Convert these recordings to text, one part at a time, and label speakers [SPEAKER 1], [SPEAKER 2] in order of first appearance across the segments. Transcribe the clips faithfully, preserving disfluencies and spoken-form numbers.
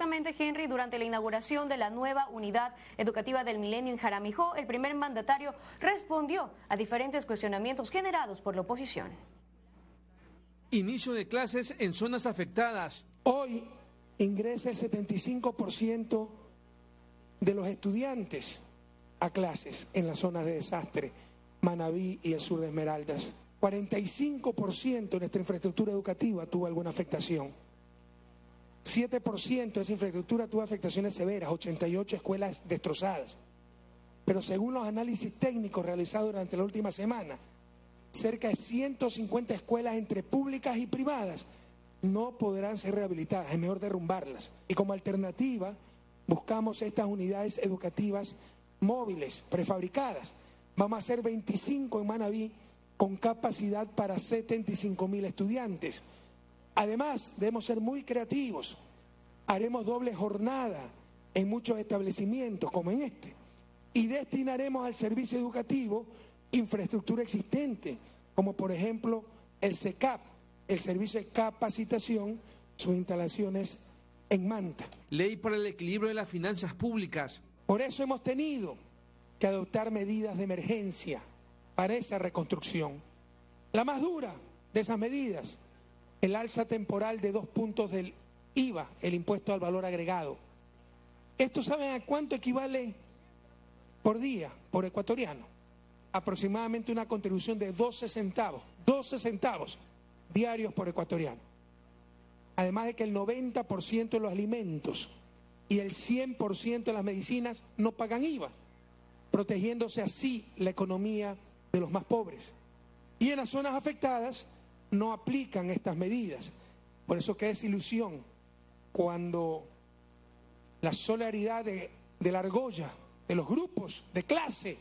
[SPEAKER 1] Exactamente, Henry, durante la inauguración de la nueva unidad educativa del Milenio en Jaramijó, el primer mandatario respondió a diferentes cuestionamientos generados por la oposición.
[SPEAKER 2] Inicio de clases en zonas afectadas.
[SPEAKER 3] Hoy ingresa el setenta y cinco por ciento de los estudiantes a clases en las zonas de desastre, Manabí y el sur de Esmeraldas. cuarenta y cinco por ciento de nuestra infraestructura educativa tuvo alguna afectación. siete por ciento de esa infraestructura tuvo afectaciones severas, ochenta y ocho escuelas destrozadas. Pero según los análisis técnicos realizados durante la última semana, cerca de ciento cincuenta escuelas entre públicas y privadas no podrán ser rehabilitadas, es mejor derrumbarlas. Y como alternativa, buscamos estas unidades educativas móviles, prefabricadas. Vamos a hacer veinticinco en Manabí con capacidad para setenta y cinco mil estudiantes. Además, debemos ser muy creativos. Haremos doble jornada en muchos establecimientos, como en este, y destinaremos al servicio educativo infraestructura existente, como por ejemplo el C E C A P, el servicio de capacitación, sus instalaciones en Manta.
[SPEAKER 2] Ley para el equilibrio de las finanzas públicas.
[SPEAKER 3] Por eso hemos tenido que adoptar medidas de emergencia para esa reconstrucción. La más dura de esas medidas, el alza temporal de dos puntos del I V A, el impuesto al valor agregado. ¿Esto saben a cuánto equivale por día, por ecuatoriano? Aproximadamente una contribución de doce centavos, doce centavos diarios por ecuatoriano. Además de que el noventa por ciento de los alimentos y el cien por ciento de las medicinas no pagan I V A, protegiéndose así la economía de los más pobres. Y en las zonas afectadas no aplican estas medidas. Por eso que es ilusión cuando la solidaridad de, de la argolla, de los grupos de clase,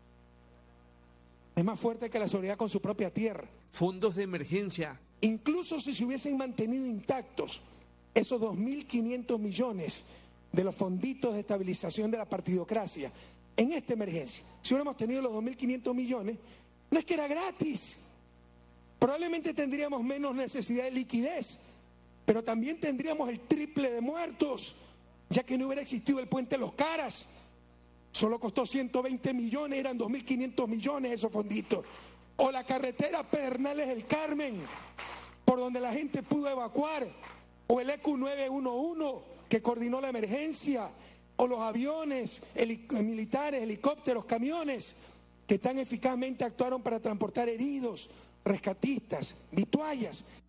[SPEAKER 3] es más fuerte que la solidaridad con su propia tierra.
[SPEAKER 2] Fondos de emergencia.
[SPEAKER 3] Incluso si se hubiesen mantenido intactos esos dos mil quinientos millones de los fonditos de estabilización de la partidocracia, en esta emergencia, si hubiéramos tenido los dos mil quinientos millones, no es que era gratis. Probablemente tendríamos menos necesidad de liquidez, pero también tendríamos el triple de muertos, ya que no hubiera existido el puente Los Caras. Solo costó ciento veinte millones, eran dos mil quinientos millones esos fonditos. O la carretera Pedernales del Carmen, por donde la gente pudo evacuar. O el E Q nueve once, que coordinó la emergencia. O los aviones helic- militares, helicópteros, camiones, que tan eficazmente actuaron para transportar heridos, rescatistas, vituallas.